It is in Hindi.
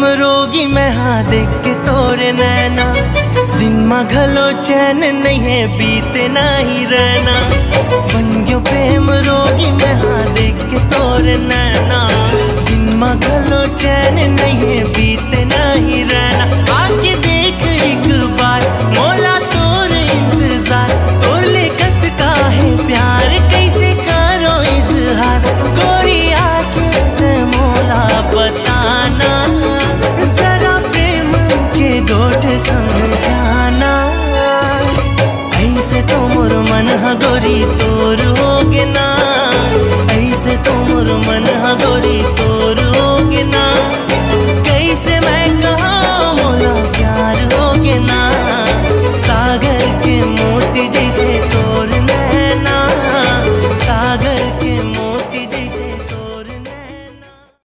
रोगी मैं हाँ देख के तोरे नैना, दिन माँ घलो चैन नहीं है बीते ना ही रहना। बन गयो प्रेम रोगी मैं हाँ देख के तोरे नैना, दिन माँ घलो चैन नहीं है बीते ना ही रहना।